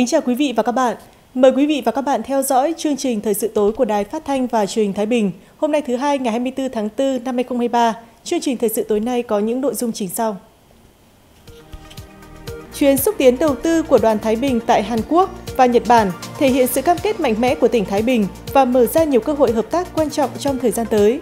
Kính chào quý vị và các bạn. Mời quý vị và các bạn theo dõi chương trình Thời sự tối của Đài Phát thanh và Truyền hình Thái Bình. Hôm nay thứ Hai ngày 24 tháng 4 năm 2023, chương trình Thời sự tối nay có những nội dung chính sau. Chuyến xúc tiến đầu tư của đoàn Thái Bình tại Hàn Quốc và Nhật Bản thể hiện sự cam kết mạnh mẽ của tỉnh Thái Bình và mở ra nhiều cơ hội hợp tác quan trọng trong thời gian tới.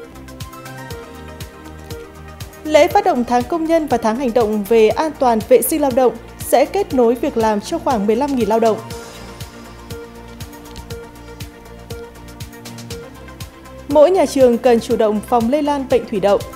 Lễ phát động tháng công nhân và tháng hành động về an toàn vệ sinh lao động sẽ kết nối việc làm cho khoảng 15.000 lao động. Mỗi nhà trường cần chủ động phòng lây lan bệnh thủy đậu.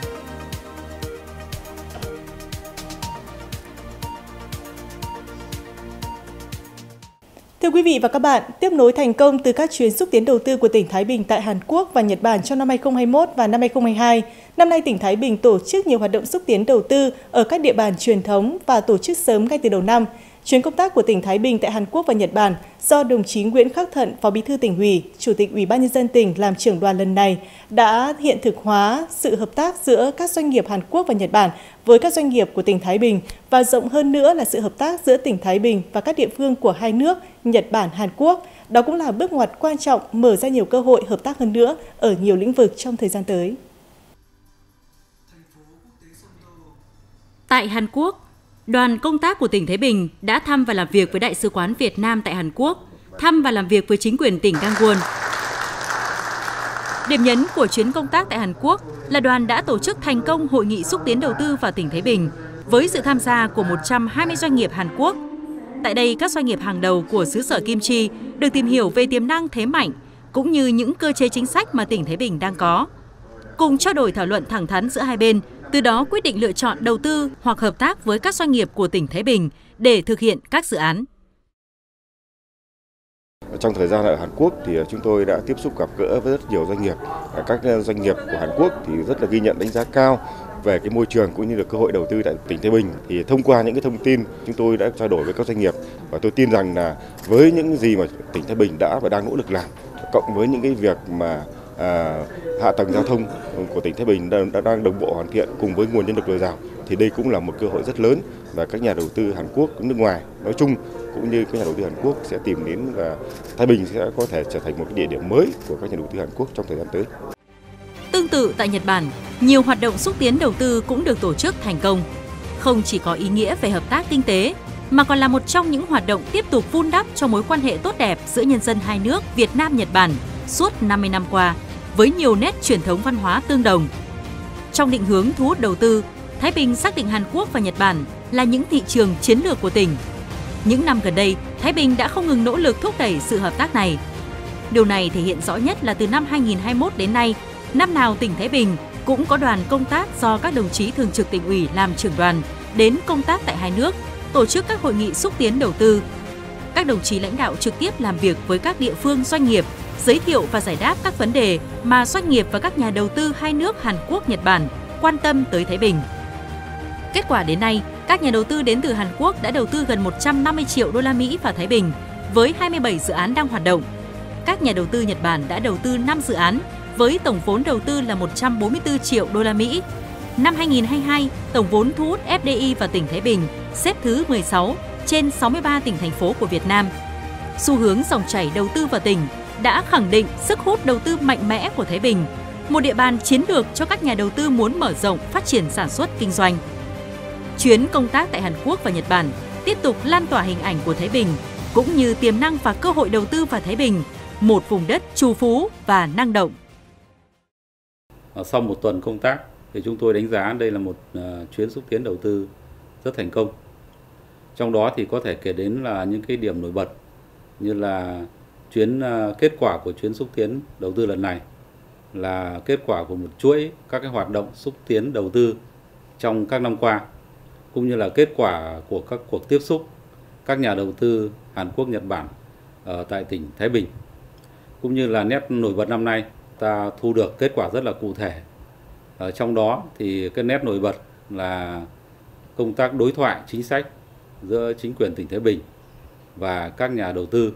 Thưa quý vị và các bạn, tiếp nối thành công từ các chuyến xúc tiến đầu tư của tỉnh Thái Bình tại Hàn Quốc và Nhật Bản trong năm 2021 và năm 2022, năm nay tỉnh Thái Bình tổ chức nhiều hoạt động xúc tiến đầu tư ở các địa bàn truyền thống và tổ chức sớm ngay từ đầu năm. Chuyến công tác của tỉnh Thái Bình tại Hàn Quốc và Nhật Bản do đồng chí Nguyễn Khắc Thận, Phó Bí thư Tỉnh ủy, Chủ tịch Ủy ban nhân dân tỉnh làm trưởng đoàn lần này đã hiện thực hóa sự hợp tác giữa các doanh nghiệp Hàn Quốc và Nhật Bản với các doanh nghiệp của tỉnh Thái Bình và rộng hơn nữa là sự hợp tác giữa tỉnh Thái Bình và các địa phương của hai nước Nhật Bản, Hàn Quốc. Đó cũng là bước ngoặt quan trọng mở ra nhiều cơ hội hợp tác hơn nữa ở nhiều lĩnh vực trong thời gian tới. Tại Hàn Quốc, đoàn công tác của tỉnh Thái Bình đã thăm và làm việc với Đại sứ quán Việt Nam tại Hàn Quốc, thăm và làm việc với chính quyền tỉnh Gangwon. Điểm nhấn của chuyến công tác tại Hàn Quốc là đoàn đã tổ chức thành công hội nghị xúc tiến đầu tư vào tỉnh Thái Bình với sự tham gia của 120 doanh nghiệp Hàn Quốc. Tại đây, các doanh nghiệp hàng đầu của xứ sở kim chi được tìm hiểu về tiềm năng thế mạnh cũng như những cơ chế chính sách mà tỉnh Thái Bình đang có. Cùng trao đổi thảo luận thẳng thắn giữa hai bên, từ đó quyết định lựa chọn đầu tư hoặc hợp tác với các doanh nghiệp của tỉnh Thái Bình để thực hiện các dự án. Trong thời gian ở Hàn Quốc thì chúng tôi đã tiếp xúc gặp gỡ với rất nhiều doanh nghiệp. Các doanh nghiệp của Hàn Quốc thì rất là ghi nhận đánh giá cao về cái môi trường cũng như là cơ hội đầu tư tại tỉnh Thái Bình. Thì thông qua những cái thông tin chúng tôi đã trao đổi với các doanh nghiệp và tôi tin rằng là với những gì mà tỉnh Thái Bình đã và đang nỗ lực làm, cộng với những cái việc mà hạ tầng giao thông của tỉnh Thái Bình đang đồng bộ hoàn thiện cùng với nguồn nhân lực dồi dào thì đây cũng là một cơ hội rất lớn và các nhà đầu tư Hàn Quốc cũng nước ngoài nói chung cũng như các nhà đầu tư Hàn Quốc sẽ tìm đến và Thái Bình sẽ có thể trở thành một cái địa điểm mới của các nhà đầu tư Hàn Quốc trong thời gian tới. Tương tự tại Nhật Bản, nhiều hoạt động xúc tiến đầu tư cũng được tổ chức thành công. Không chỉ có ý nghĩa về hợp tác kinh tế, mà còn là một trong những hoạt động tiếp tục vun đắp cho mối quan hệ tốt đẹp giữa nhân dân hai nước Việt Nam-Nhật Bản suốt 50 năm qua, với nhiều nét truyền thống văn hóa tương đồng. Trong định hướng thu hút đầu tư, Thái Bình xác định Hàn Quốc và Nhật Bản là những thị trường chiến lược của tỉnh. Những năm gần đây, Thái Bình đã không ngừng nỗ lực thúc đẩy sự hợp tác này. Điều này thể hiện rõ nhất là từ năm 2021 đến nay, năm nào tỉnh Thái Bình cũng có đoàn công tác do các đồng chí thường trực tỉnh ủy làm trưởng đoàn đến công tác tại hai nước, tổ chức các hội nghị xúc tiến đầu tư. Các đồng chí lãnh đạo trực tiếp làm việc với các địa phương doanh nghiệp, giới thiệu và giải đáp các vấn đề mà doanh nghiệp và các nhà đầu tư hai nước Hàn Quốc, Nhật Bản quan tâm tới Thái Bình. Kết quả đến nay, các nhà đầu tư đến từ Hàn Quốc đã đầu tư gần 150 triệu đô la Mỹ vào Thái Bình với 27 dự án đang hoạt động. Các nhà đầu tư Nhật Bản đã đầu tư 5 dự án với tổng vốn đầu tư là 144 triệu đô la Mỹ. Năm 2022, tổng vốn thu hút FDI vào tỉnh Thái Bình xếp thứ 16 trên 63 tỉnh thành phố của Việt Nam. Xu hướng dòng chảy đầu tư vào tỉnh đã khẳng định sức hút đầu tư mạnh mẽ của Thái Bình, một địa bàn chiến lược cho các nhà đầu tư muốn mở rộng phát triển sản xuất kinh doanh. Chuyến công tác tại Hàn Quốc và Nhật Bản tiếp tục lan tỏa hình ảnh của Thái Bình cũng như tiềm năng và cơ hội đầu tư vào Thái Bình, một vùng đất trù phú và năng động. Sau một tuần công tác thì chúng tôi đánh giá đây là một chuyến xúc tiến đầu tư rất thành công. Trong đó thì có thể kể đến là những cái điểm nổi bật như là kết quả của chuyến xúc tiến đầu tư lần này là kết quả của một chuỗi các cái hoạt động xúc tiến đầu tư trong các năm qua, cũng như là kết quả của các cuộc tiếp xúc các nhà đầu tư Hàn Quốc, Nhật Bản ở tại tỉnh Thái Bình. Cũng như là nét nổi bật năm nay, ta thu được kết quả rất là cụ thể. Ở trong đó thì cái nét nổi bật là công tác đối thoại chính sách giữa chính quyền tỉnh Thái Bình và các nhà đầu tư.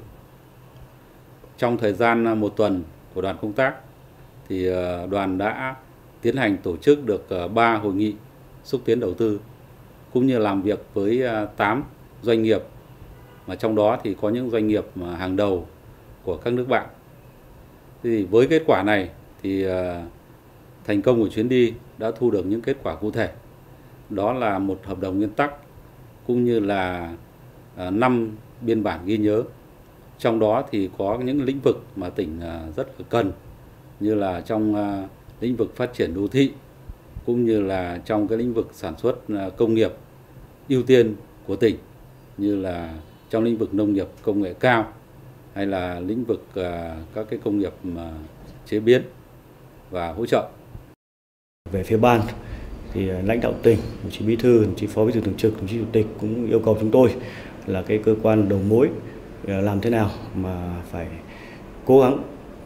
Trong thời gian một tuần của đoàn công tác thì đoàn đã tiến hành tổ chức được 3 hội nghị xúc tiến đầu tư cũng như làm việc với 8 doanh nghiệp mà trong đó thì có những doanh nghiệp hàng đầu của các nước bạn. Thì với kết quả này thì thành công của chuyến đi đã thu được những kết quả cụ thể. Đó là một hợp đồng nguyên tắc cũng như là 5 biên bản ghi nhớ. Trong đó thì có những lĩnh vực mà tỉnh rất là cần, như là trong lĩnh vực phát triển đô thị, cũng như là trong cái lĩnh vực sản xuất công nghiệp ưu tiên của tỉnh, như là trong lĩnh vực nông nghiệp công nghệ cao, hay là lĩnh vực các cái công nghiệp chế biến và hỗ trợ. Về phía ban thì lãnh đạo tỉnh, đồng chí bí thư, đồng chí phó bí thư thường trực, đồng chí chủ tịch cũng yêu cầu chúng tôi là cái cơ quan đầu mối làm thế nào mà phải cố gắng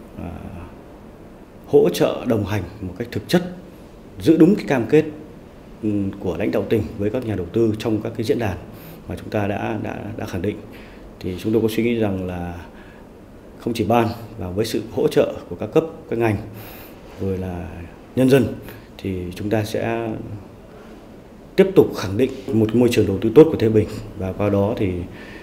hỗ trợ đồng hành một cách thực chất, giữ đúng cái cam kết của lãnh đạo tỉnh với các nhà đầu tư trong các cái diễn đàn mà chúng ta đã khẳng định. Thì chúng tôi có suy nghĩ rằng là không chỉ ban và với sự hỗ trợ của các cấp, các ngành rồi là nhân dân thì chúng ta sẽ tiếp tục khẳng định một môi trường đầu tư tốt của Thái Bình, và qua đó thì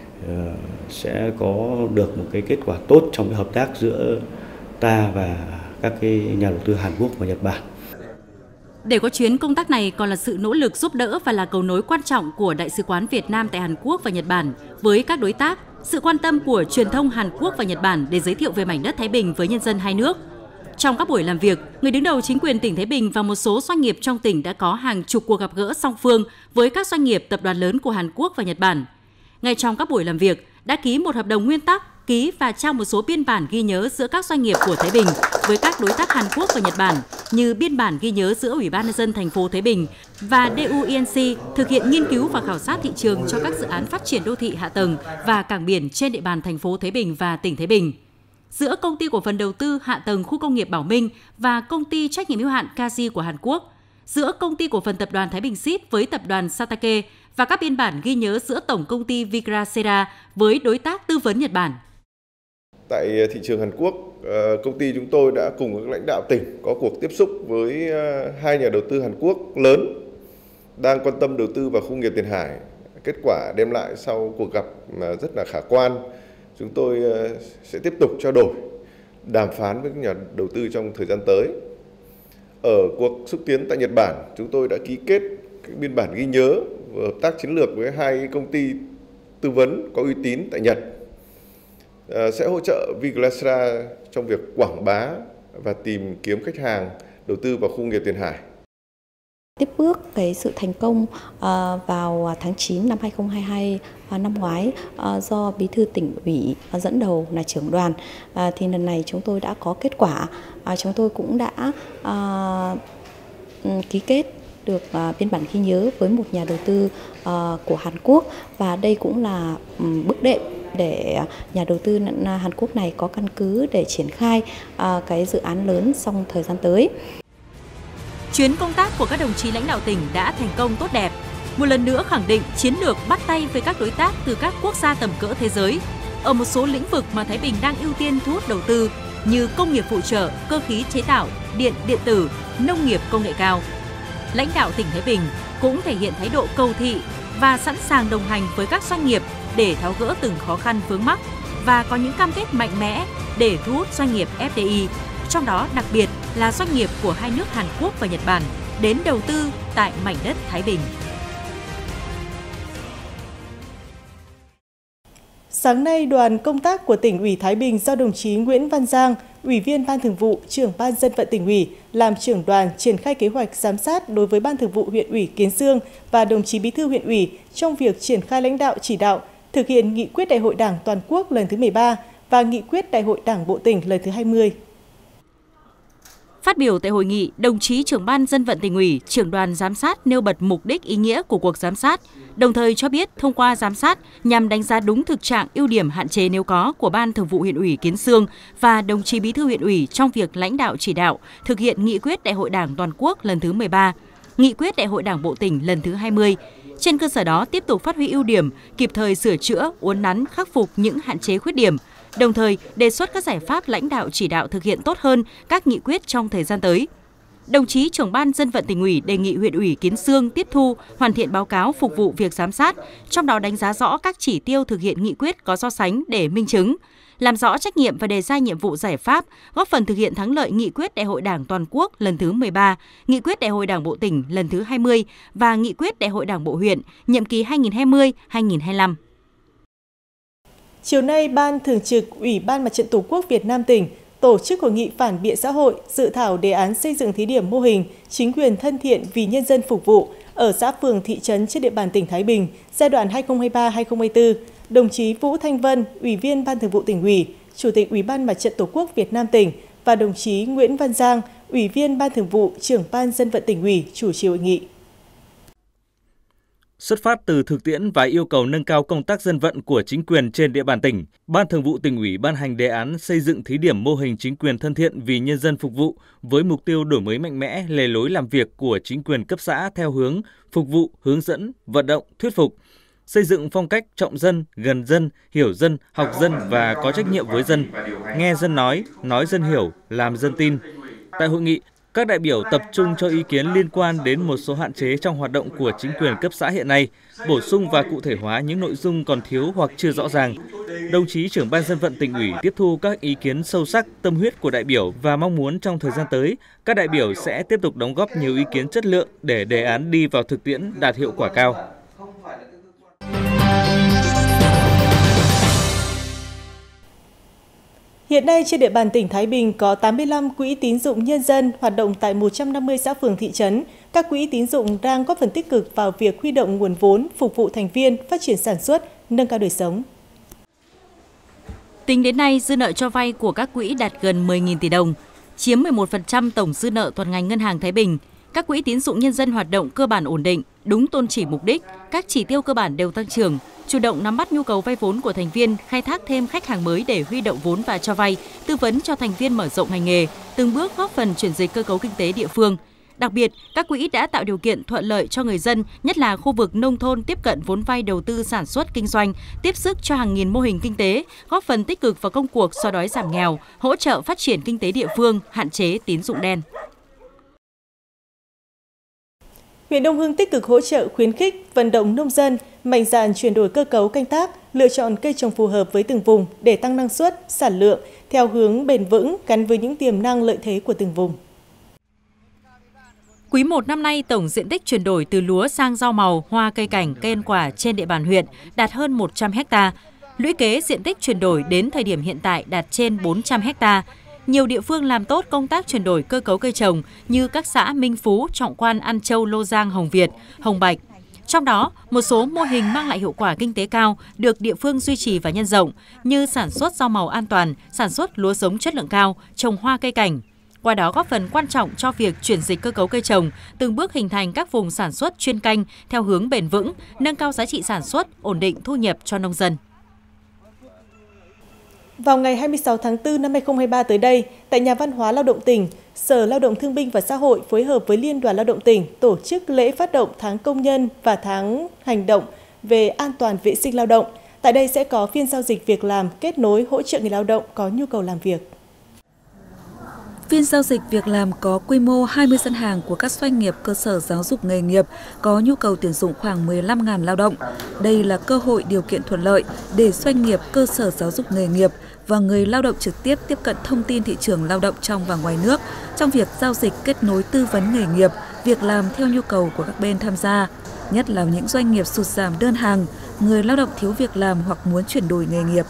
sẽ có được một cái kết quả tốt trong cái hợp tác giữa ta và các cái nhà đầu tư Hàn Quốc và Nhật Bản. Để có chuyến công tác này còn là sự nỗ lực giúp đỡ và là cầu nối quan trọng của Đại sứ quán Việt Nam tại Hàn Quốc và Nhật Bản với các đối tác, sự quan tâm của truyền thông Hàn Quốc và Nhật Bản để giới thiệu về mảnh đất Thái Bình với nhân dân hai nước. Trong các buổi làm việc, người đứng đầu chính quyền tỉnh Thái Bình và một số doanh nghiệp trong tỉnh đã có hàng chục cuộc gặp gỡ song phương với các doanh nghiệp tập đoàn lớn của Hàn Quốc và Nhật Bản. Ngay trong các buổi làm việc, đã ký một hợp đồng nguyên tắc, ký và trao một số biên bản ghi nhớ giữa các doanh nghiệp của Thái Bình với các đối tác Hàn Quốc và Nhật Bản, như biên bản ghi nhớ giữa Ủy ban nhân dân thành phố Thái Bình và DUINC thực hiện nghiên cứu và khảo sát thị trường cho các dự án phát triển đô thị hạ tầng và cảng biển trên địa bàn thành phố Thái Bình và tỉnh Thái Bình. Giữa Công ty Cổ phần Đầu tư Hạ tầng Khu công nghiệp Bảo Minh và Công ty Trách nhiệm hữu hạn Kaji của Hàn Quốc, giữa Công ty Cổ phần Tập đoàn Thái Bình Seed với Tập đoàn Satake và các biên bản ghi nhớ giữa Tổng Công ty Vigrasera với đối tác tư vấn Nhật Bản. Tại thị trường Hàn Quốc, công ty chúng tôi đã cùng với lãnh đạo tỉnh có cuộc tiếp xúc với hai nhà đầu tư Hàn Quốc lớn đang quan tâm đầu tư vào khu nghiệp Tiền Hải. Kết quả đem lại sau cuộc gặp rất là khả quan. Chúng tôi sẽ tiếp tục trao đổi, đàm phán với các nhà đầu tư trong thời gian tới. Ở cuộc xúc tiến tại Nhật Bản, chúng tôi đã ký kết các biên bản ghi nhớ và hợp tác chiến lược với hai công ty tư vấn có uy tín tại Nhật. Sẽ hỗ trợ Vigrasera trong việc quảng bá và tìm kiếm khách hàng đầu tư vào khu nghiệp Tiền Hải. Tiếp bước cái sự thành công vào tháng 9 năm 2022 năm ngoái do Bí thư tỉnh ủy dẫn đầu là trưởng đoàn, thì lần này chúng tôi đã có kết quả. Chúng tôi cũng đã ký kết được biên bản ghi nhớ với một nhà đầu tư của Hàn Quốc, và đây cũng là bước đệm để nhà đầu tư Hàn Quốc này có căn cứ để triển khai cái dự án lớn trong thời gian tới. Chuyến công tác của các đồng chí lãnh đạo tỉnh đã thành công tốt đẹp, một lần nữa khẳng định chiến lược bắt tay với các đối tác từ các quốc gia tầm cỡ thế giới ở một số lĩnh vực mà Thái Bình đang ưu tiên thu hút đầu tư như công nghiệp phụ trợ, cơ khí chế tạo, điện, điện tử, nông nghiệp công nghệ cao. Lãnh đạo tỉnh Thái Bình cũng thể hiện thái độ cầu thị và sẵn sàng đồng hành với các doanh nghiệp để tháo gỡ từng khó khăn vướng mắc và có những cam kết mạnh mẽ để thu hút doanh nghiệp FDI, trong đó đặc biệt là doanh nghiệp của hai nước Hàn Quốc và Nhật Bản đến đầu tư tại mảnh đất Thái Bình. Sáng nay, đoàn công tác của tỉnh ủy Thái Bình do đồng chí Nguyễn Văn Giang, Ủy viên Ban Thường vụ, Trưởng Ban Dân vận tỉnh ủy, làm trưởng đoàn triển khai kế hoạch giám sát đối với Ban Thường vụ huyện ủy Kiến Xương và đồng chí Bí thư huyện ủy trong việc triển khai lãnh đạo chỉ đạo thực hiện nghị quyết Đại hội Đảng toàn quốc lần thứ 13 và nghị quyết Đại hội Đảng bộ tỉnh lần thứ 20. Phát biểu tại hội nghị, đồng chí Trưởng Ban Dân vận tỉnh ủy, trưởng đoàn giám sát nêu bật mục đích ý nghĩa của cuộc giám sát, đồng thời cho biết thông qua giám sát nhằm đánh giá đúng thực trạng, ưu điểm, hạn chế nếu có của Ban Thường vụ huyện ủy Kiến Xương và đồng chí Bí thư huyện ủy trong việc lãnh đạo chỉ đạo thực hiện nghị quyết Đại hội Đảng toàn quốc lần thứ 13, nghị quyết Đại hội Đảng bộ tỉnh lần thứ 20. Trên cơ sở đó tiếp tục phát huy ưu điểm, kịp thời sửa chữa, uốn nắn, khắc phục những hạn chế khuyết điểm, đồng thời đề xuất các giải pháp lãnh đạo chỉ đạo thực hiện tốt hơn các nghị quyết trong thời gian tới. Đồng chí trưởng ban dân vận Tỉnh ủy đề nghị huyện ủy Kiến Xương tiếp thu, hoàn thiện báo cáo phục vụ việc giám sát, trong đó đánh giá rõ các chỉ tiêu thực hiện nghị quyết có so sánh để minh chứng, làm rõ trách nhiệm và đề ra nhiệm vụ giải pháp, góp phần thực hiện thắng lợi nghị quyết Đại hội Đảng toàn quốc lần thứ 13, nghị quyết Đại hội Đảng bộ tỉnh lần thứ 20 và nghị quyết Đại hội Đảng bộ huyện nhiệm kỳ 2020-2025. Chiều nay, Ban Thường trực Ủy ban Mặt trận Tổ quốc Việt Nam tỉnh tổ chức hội nghị phản biện xã hội dự thảo đề án xây dựng thí điểm mô hình chính quyền thân thiện vì nhân dân phục vụ ở xã phường thị trấn trên địa bàn tỉnh Thái Bình giai đoạn 2023-2024. Đồng chí Vũ Thanh Vân, Ủy viên Ban Thường vụ Tỉnh ủy, Chủ tịch Ủy ban Mặt trận Tổ quốc Việt Nam tỉnh và đồng chí Nguyễn Văn Giang, Ủy viên Ban Thường vụ, Trưởng ban Dân vận Tỉnh ủy chủ trì hội nghị. Xuất phát từ thực tiễn và yêu cầu nâng cao công tác dân vận của chính quyền trên địa bàn tỉnh, Ban Thường vụ Tỉnh ủy ban hành đề án xây dựng thí điểm mô hình chính quyền thân thiện vì nhân dân phục vụ với mục tiêu đổi mới mạnh mẽ lề lối làm việc của chính quyền cấp xã theo hướng phục vụ, hướng dẫn, vận động, thuyết phục, xây dựng phong cách trọng dân, gần dân, hiểu dân, học dân và có trách nhiệm với dân, nghe dân nói dân hiểu, làm dân tin. Tại hội nghị, các đại biểu tập trung cho ý kiến liên quan đến một số hạn chế trong hoạt động của chính quyền cấp xã hiện nay, bổ sung và cụ thể hóa những nội dung còn thiếu hoặc chưa rõ ràng. Đồng chí trưởng ban dân vận Tỉnh ủy tiếp thu các ý kiến sâu sắc, tâm huyết của đại biểu và mong muốn trong thời gian tới, các đại biểu sẽ tiếp tục đóng góp nhiều ý kiến chất lượng để đề án đi vào thực tiễn đạt hiệu quả cao. Hiện nay trên địa bàn tỉnh Thái Bình có 85 quỹ tín dụng nhân dân hoạt động tại 150 xã phường thị trấn. Các quỹ tín dụng đang góp phần tích cực vào việc huy động nguồn vốn phục vụ thành viên phát triển sản xuất, nâng cao đời sống. Tính đến nay, dư nợ cho vay của các quỹ đạt gần 10.000 tỷ đồng, chiếm 11% tổng dư nợ toàn ngành Ngân hàng Thái Bình. Các quỹ tín dụng nhân dân hoạt động cơ bản ổn định, đúng tôn chỉ mục đích, các chỉ tiêu cơ bản đều tăng trưởng, chủ động nắm bắt nhu cầu vay vốn của thành viên, khai thác thêm khách hàng mới để huy động vốn và cho vay, tư vấn cho thành viên mở rộng ngành nghề, từng bước góp phần chuyển dịch cơ cấu kinh tế địa phương. Đặc biệt, các quỹ đã tạo điều kiện thuận lợi cho người dân, nhất là khu vực nông thôn tiếp cận vốn vay đầu tư sản xuất kinh doanh, tiếp sức cho hàng nghìn mô hình kinh tế, góp phần tích cực vào công cuộc xóa đói giảm nghèo, hỗ trợ phát triển kinh tế địa phương, hạn chế tín dụng đen. Huyện Đông Hưng tích cực hỗ trợ khuyến khích, vận động nông dân mạnh dạn chuyển đổi cơ cấu canh tác, lựa chọn cây trồng phù hợp với từng vùng để tăng năng suất, sản lượng theo hướng bền vững gắn với những tiềm năng lợi thế của từng vùng. Quý 1 năm nay, tổng diện tích chuyển đổi từ lúa sang rau màu, hoa cây cảnh, cây ăn quả trên địa bàn huyện đạt hơn 100 ha. Lũy kế diện tích chuyển đổi đến thời điểm hiện tại đạt trên 400 ha. Nhiều địa phương làm tốt công tác chuyển đổi cơ cấu cây trồng như các xã Minh Phú, Trọng Quan, An Châu, Lô Giang, Hồng Việt, Hồng Bạch. Trong đó, một số mô hình mang lại hiệu quả kinh tế cao được địa phương duy trì và nhân rộng như sản xuất rau màu an toàn, sản xuất lúa giống chất lượng cao, trồng hoa cây cảnh. Qua đó góp phần quan trọng cho việc chuyển dịch cơ cấu cây trồng, từng bước hình thành các vùng sản xuất chuyên canh theo hướng bền vững, nâng cao giá trị sản xuất, ổn định thu nhập cho nông dân. Vào ngày 26 tháng 4 năm 2023 tới đây, tại Nhà văn hóa Lao động tỉnh, Sở Lao động Thương binh và Xã hội phối hợp với Liên đoàn Lao động tỉnh tổ chức lễ phát động tháng công nhân và tháng hành động về an toàn vệ sinh lao động. Tại đây sẽ có phiên giao dịch việc làm kết nối hỗ trợ người lao động có nhu cầu làm việc. Phiên giao dịch việc làm có quy mô 20 gian hàng của các doanh nghiệp cơ sở giáo dục nghề nghiệp có nhu cầu tuyển dụng khoảng 15.000 lao động. Đây là cơ hội điều kiện thuận lợi để doanh nghiệp cơ sở giáo dục nghề nghiệp và người lao động trực tiếp tiếp cận thông tin thị trường lao động trong và ngoài nước trong việc giao dịch kết nối tư vấn nghề nghiệp, việc làm theo nhu cầu của các bên tham gia, nhất là những doanh nghiệp sụt giảm đơn hàng, người lao động thiếu việc làm hoặc muốn chuyển đổi nghề nghiệp.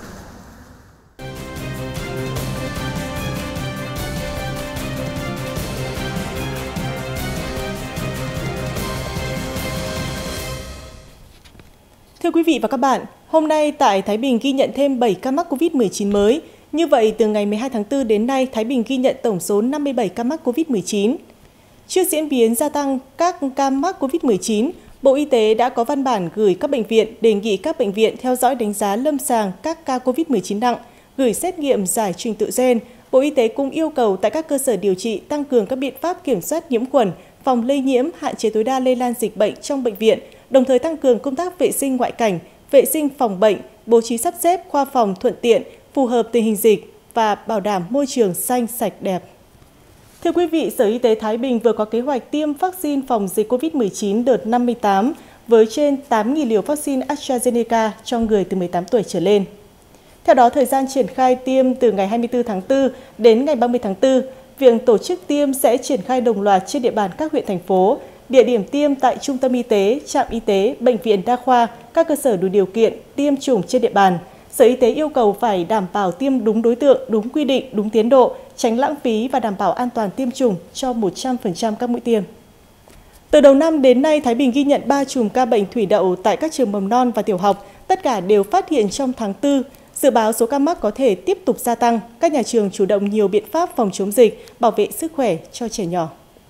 Thưa quý vị và các bạn, hôm nay tại Thái Bình ghi nhận thêm 7 ca mắc COVID-19 mới. Như vậy, từ ngày 12 tháng 4 đến nay, Thái Bình ghi nhận tổng số 57 ca mắc COVID-19. Trước diễn biến gia tăng các ca mắc COVID-19, Bộ Y tế đã có văn bản gửi các bệnh viện đề nghị các bệnh viện theo dõi đánh giá lâm sàng các ca COVID-19 nặng, gửi xét nghiệm giải trình tự gen. Bộ Y tế cũng yêu cầu tại các cơ sở điều trị tăng cường các biện pháp kiểm soát nhiễm khuẩn, phòng lây nhiễm, hạn chế tối đa lây lan dịch bệnh trong bệnh viện, đồng thời tăng cường công tác vệ sinh ngoại cảnh, vệ sinh phòng bệnh, bố trí sắp xếp khoa phòng thuận tiện, phù hợp tình hình dịch và bảo đảm môi trường xanh sạch đẹp. Thưa quý vị, Sở Y tế Thái Bình vừa có kế hoạch tiêm vaccine phòng dịch COVID-19 đợt 58 với trên 8.000 liều vaccine AstraZeneca cho người từ 18 tuổi trở lên. Theo đó, thời gian triển khai tiêm từ ngày 24 tháng 4 đến ngày 30 tháng 4, việc tổ chức tiêm sẽ triển khai đồng loạt trên địa bàn các huyện, thành phố. Địa điểm tiêm tại trung tâm y tế, trạm y tế, bệnh viện đa khoa, các cơ sở đủ điều kiện tiêm chủng trên địa bàn. Sở Y tế yêu cầu phải đảm bảo tiêm đúng đối tượng, đúng quy định, đúng tiến độ, tránh lãng phí và đảm bảo an toàn tiêm chủng cho 100% các mũi tiêm. Từ đầu năm đến nay, Thái Bình ghi nhận 3 chùm ca bệnh thủy đậu tại các trường mầm non và tiểu học. Tất cả đều phát hiện trong tháng 4. Dự báo số ca mắc có thể tiếp tục gia tăng. Các nhà trường chủ động nhiều biện pháp phòng chống dịch, bảo vệ sức khỏe cho trẻ nhỏ.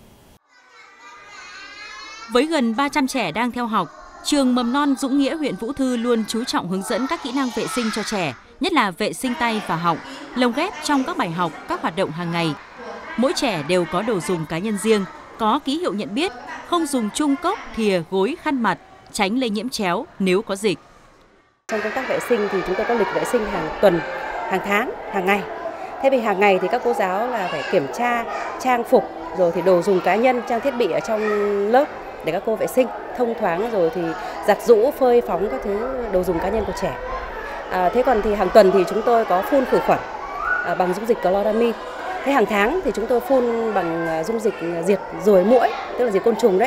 Với gần 300 trẻ đang theo học, trường mầm non Dũng Nghĩa, huyện Vũ Thư luôn chú trọng hướng dẫn các kỹ năng vệ sinh cho trẻ, nhất là vệ sinh tay và họng, lồng ghép trong các bài học, các hoạt động hàng ngày. Mỗi trẻ đều có đồ dùng cá nhân riêng, có ký hiệu nhận biết, không dùng chung cốc, thìa, gối, khăn mặt, tránh lây nhiễm chéo nếu có dịch. Trong công tác vệ sinh thì chúng tôi có lịch vệ sinh hàng tuần, hàng tháng, hàng ngày. Thế vì hàng ngày thì các cô giáo là phải kiểm tra trang phục, rồi thì đồ dùng cá nhân, trang thiết bị ở trong lớp để các cô vệ sinh thông thoáng, rồi thì giặt giũ, phơi phóng các thứ đồ dùng cá nhân của trẻ. Thế còn thì hàng tuần thì chúng tôi có phun khử khuẩn bằng dung dịch chloramin. Thế hàng tháng thì chúng tôi phun bằng dung dịch diệt ruồi muỗi, tức là diệt côn trùng đấy.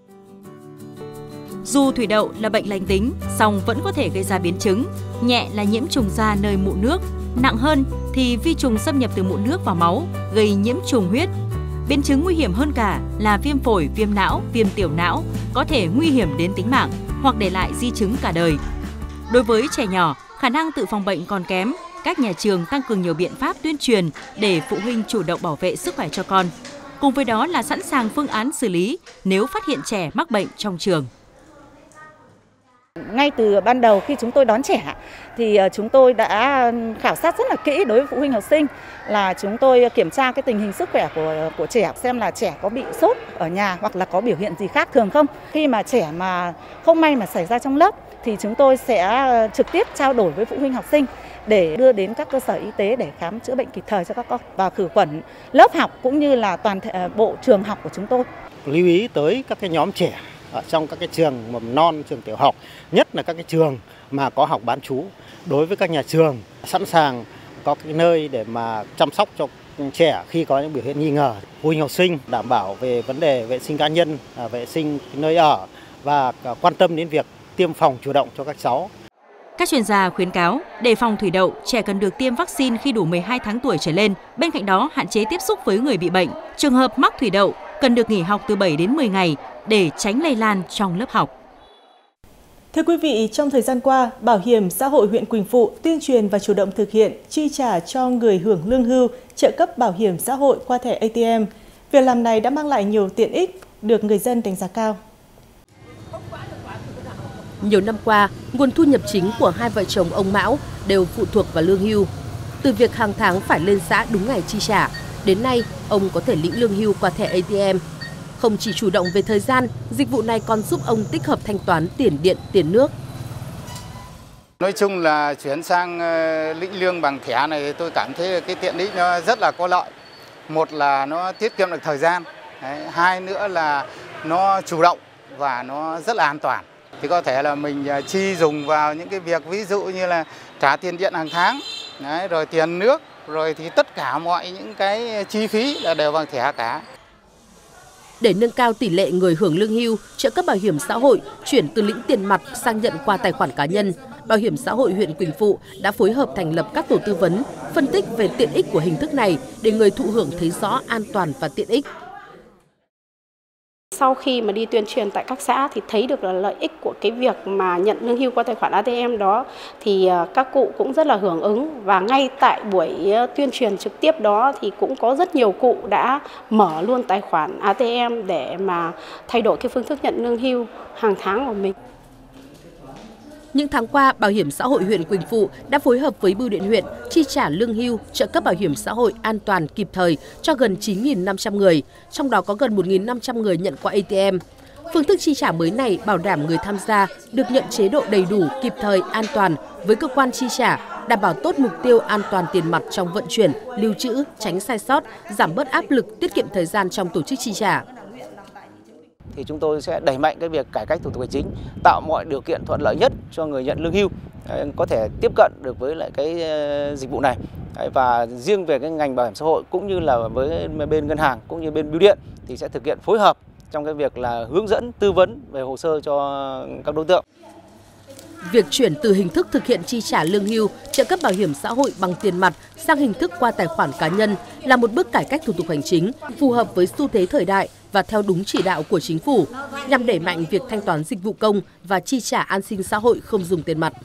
Dù thủy đậu là bệnh lành tính, song vẫn có thể gây ra biến chứng. Nhẹ là nhiễm trùng da nơi mụn nước, nặng hơn thì vi trùng xâm nhập từ mụn nước vào máu, gây nhiễm trùng huyết. Biến chứng nguy hiểm hơn cả là viêm phổi, viêm não, viêm tiểu não, có thể nguy hiểm đến tính mạng hoặc để lại di chứng cả đời. Đối với trẻ nhỏ, khả năng tự phòng bệnh còn kém, các nhà trường tăng cường nhiều biện pháp tuyên truyền để phụ huynh chủ động bảo vệ sức khỏe cho con. Cùng với đó là sẵn sàng phương án xử lý nếu phát hiện trẻ mắc bệnh trong trường. Ngay từ ban đầu khi chúng tôi đón trẻ thì chúng tôi đã khảo sát rất là kỹ đối với phụ huynh học sinh, là chúng tôi kiểm tra cái tình hình sức khỏe của trẻ, xem là trẻ có bị sốt ở nhà hoặc là có biểu hiện gì khác thường không. Khi mà trẻ mà không may mà xảy ra trong lớp thì chúng tôi sẽ trực tiếp trao đổi với phụ huynh học sinh để đưa đến các cơ sở y tế để khám chữa bệnh kịp thời cho các con và khử khuẩn lớp học cũng như là toàn bộ trường học của chúng tôi. Lưu ý tới các cái nhóm trẻ ở trong các cái trường mầm non, trường tiểu học, nhất là các cái trường mà có học bán trú. Đối với các nhà trường sẵn sàng có cái nơi để mà chăm sóc cho trẻ khi có những biểu hiện nghi ngờ. Phụ huynh học sinh đảm bảo về vấn đề vệ sinh cá nhân, vệ sinh nơi ở và quan tâm đến việc tiêm phòng chủ động cho các cháu. Các chuyên gia khuyến cáo, để phòng thủy đậu, trẻ cần được tiêm vaccine khi đủ 12 tháng tuổi trở lên. Bên cạnh đó, hạn chế tiếp xúc với người bị bệnh. Trường hợp mắc thủy đậu cần được nghỉ học từ 7 đến 10 ngày để tránh lây lan trong lớp học. Thưa quý vị, trong thời gian qua, Bảo hiểm xã hội huyện Quỳnh Phụ tuyên truyền và chủ động thực hiện chi trả cho người hưởng lương hưu, trợ cấp bảo hiểm xã hội qua thẻ ATM. Việc làm này đã mang lại nhiều tiện ích, được người dân đánh giá cao. Nhiều năm qua, nguồn thu nhập chính của hai vợ chồng ông Mão đều phụ thuộc vào lương hưu. Từ việc hàng tháng phải lên xã đúng ngày chi trả, đến nay ông có thể lĩnh lương hưu qua thẻ ATM. Không chỉ chủ động về thời gian, dịch vụ này còn giúp ông tích hợp thanh toán tiền điện, tiền nước. Nói chung là chuyển sang lĩnh lương bằng thẻ này tôi cảm thấy cái tiện ích nó rất là có lợi. Một là nó tiết kiệm được thời gian, hai nữa là nó chủ động và nó rất là an toàn. Thì có thể là mình chi dùng vào những cái việc ví dụ như là trả tiền điện hàng tháng, rồi tiền nước, rồi thì tất cả mọi những cái chi phí là đều bằng thẻ cả. Để nâng cao tỷ lệ người hưởng lương hưu, trợ cấp bảo hiểm xã hội chuyển từ lĩnh tiền mặt sang nhận qua tài khoản cá nhân, Bảo hiểm xã hội huyện Quỳnh Phụ đã phối hợp thành lập các tổ tư vấn, phân tích về tiện ích của hình thức này để người thụ hưởng thấy rõ an toàn và tiện ích. Sau khi mà đi tuyên truyền tại các xã thì thấy được là lợi ích của cái việc mà nhận lương hưu qua tài khoản ATM đó thì các cụ cũng rất là hưởng ứng, và ngay tại buổi tuyên truyền trực tiếp đó thì cũng có rất nhiều cụ đã mở luôn tài khoản ATM để mà thay đổi cái phương thức nhận lương hưu hàng tháng của mình. Những tháng qua, Bảo hiểm xã hội huyện Quỳnh Phụ đã phối hợp với Bưu điện huyện chi trả lương hưu, trợ cấp bảo hiểm xã hội an toàn kịp thời cho gần 9.500 người, trong đó có gần 1.500 người nhận qua ATM. Phương thức chi trả mới này bảo đảm người tham gia được nhận chế độ đầy đủ, kịp thời, an toàn với cơ quan chi trả, đảm bảo tốt mục tiêu an toàn tiền mặt trong vận chuyển, lưu trữ, tránh sai sót, giảm bớt áp lực, tiết kiệm thời gian trong tổ chức chi trả. Thì chúng tôi sẽ đẩy mạnh cái việc cải cách thủ tục hành chính, tạo mọi điều kiện thuận lợi nhất cho người nhận lương hưu có thể tiếp cận được với lại cái dịch vụ này. Và riêng về cái ngành bảo hiểm xã hội cũng như là với bên ngân hàng cũng như bên bưu điện thì sẽ thực hiện phối hợp trong cái việc là hướng dẫn, tư vấn về hồ sơ cho các đối tượng. Việc chuyển từ hình thức thực hiện chi trả lương hưu, trợ cấp bảo hiểm xã hội bằng tiền mặt sang hình thức qua tài khoản cá nhân là một bước cải cách thủ tục hành chính phù hợp với xu thế thời đại và theo đúng chỉ đạo của chính phủ, nhằm đẩy mạnh việc thanh toán dịch vụ công và chi trả an sinh xã hội không dùng tiền mặt.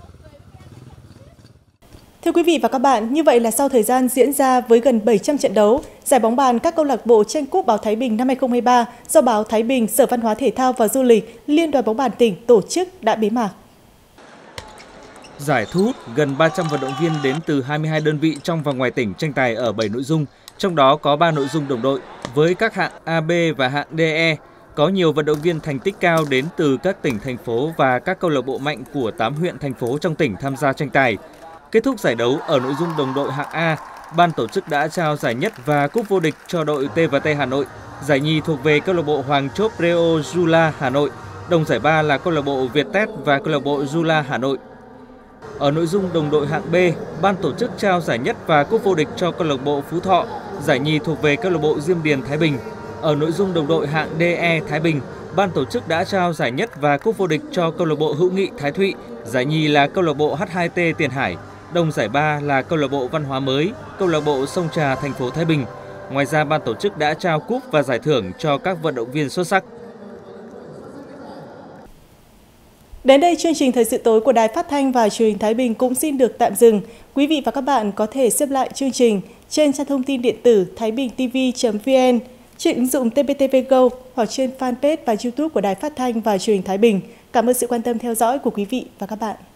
Thưa quý vị và các bạn, như vậy là sau thời gian diễn ra với gần 700 trận đấu, giải bóng bàn các câu lạc bộ tranh cúp báo Thái Bình năm 2023 do báo Thái Bình, Sở Văn hóa Thể thao và Du lịch, Liên đoàn bóng bàn tỉnh tổ chức đã bế mạc. Giải thu hút gần 300 vận động viên đến từ 22 đơn vị trong và ngoài tỉnh tranh tài ở 7 nội dung, trong đó có 3 nội dung đồng đội với các hạng AB và hạng DE. Có nhiều vận động viên thành tích cao đến từ các tỉnh, thành phố và các câu lạc bộ mạnh của 8 huyện, thành phố trong tỉnh tham gia tranh tài. Kết thúc giải đấu ở nội dung đồng đội hạng A, ban tổ chức đã trao giải nhất và cúp vô địch cho đội T&T Hà Nội. Giải nhì thuộc về câu lạc bộ Hoàng Chốt Reo Zula Hà Nội. Đồng giải ba là câu lạc bộ Vietet và câu lạc bộ Zula Hà Nội. Ở nội dung đồng đội hạng B, ban tổ chức trao giải nhất và cúp vô địch cho câu lạc bộ Phú Thọ. Giải nhì thuộc về câu lạc bộ Diêm Điền Thái Bình. Ở nội dung đồng đội hạng DE Thái Bình, ban tổ chức đã trao giải nhất và cúp vô địch cho câu lạc bộ Hữu Nghị Thái Thụy. Giải nhì là câu lạc bộ H2T Tiền Hải. Đồng giải ba là câu lạc bộ Văn hóa Mới, câu lạc bộ Sông Trà, thành phố Thái Bình. Ngoài ra, ban tổ chức đã trao cúp và giải thưởng cho các vận động viên xuất sắc. Đến đây, chương trình Thời sự tối của Đài Phát thanh và Truyền hình Thái Bình cũng xin được tạm dừng. Quý vị và các bạn có thể xếp lại chương trình trên trang thông tin điện tử thaibingtv.vn, trên ứng dụng TPTV Go hoặc trên fanpage và YouTube của Đài Phát thanh và Truyền hình Thái Bình. Cảm ơn sự quan tâm theo dõi của quý vị và các bạn.